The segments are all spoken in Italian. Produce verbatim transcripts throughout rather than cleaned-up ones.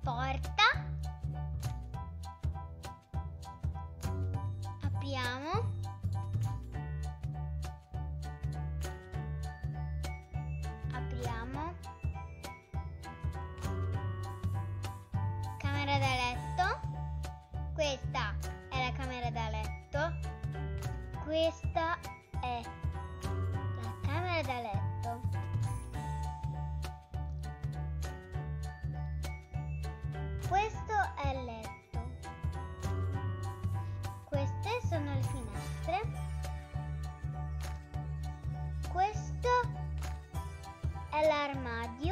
porta, apriamo, apriamo, camera da letto, questa è la camera da letto, questa è la camera da letto. Questo è il letto. Queste sono le finestre. Questo è l'armadio.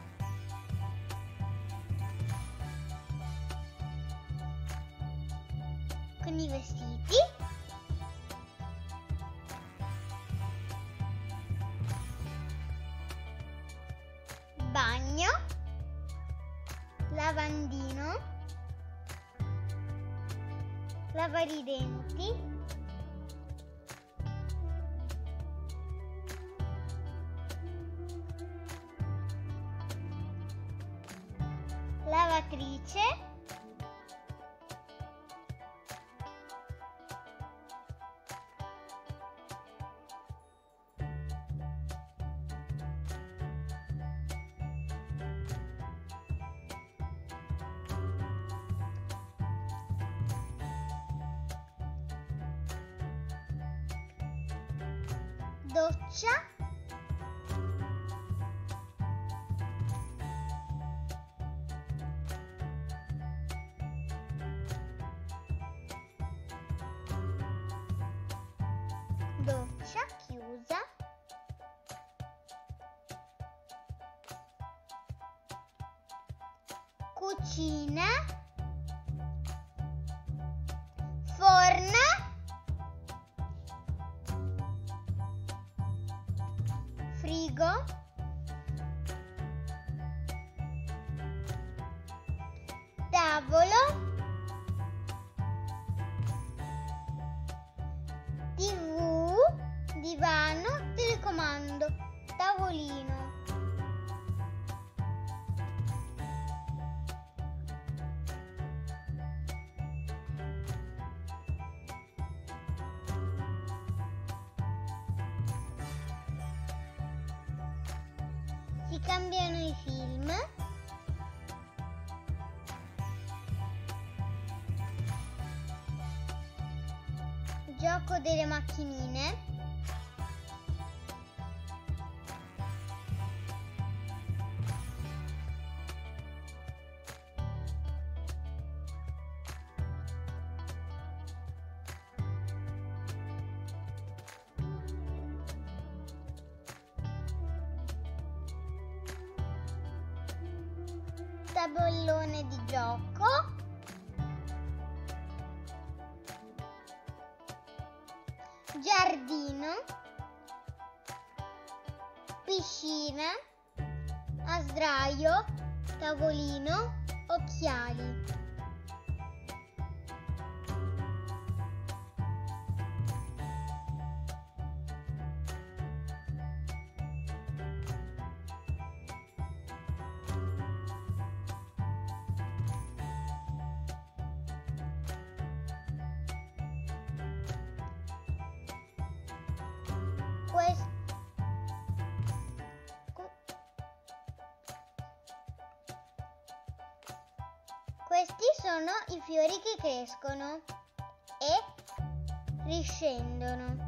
Con i vestiti. Bagno. Lavandino, lavare i denti, lavatrice, doccia, doccia chiusa, cucina, forno, frigo, tavolo, tivù, divano, telecomando, tavolino. Si cambiano i film, gioco delle macchinine, tabellone di gioco, giardino, piscina, a sdraio, tavolino, occhiali. Questo Questi sono i fiori che crescono e riscendono.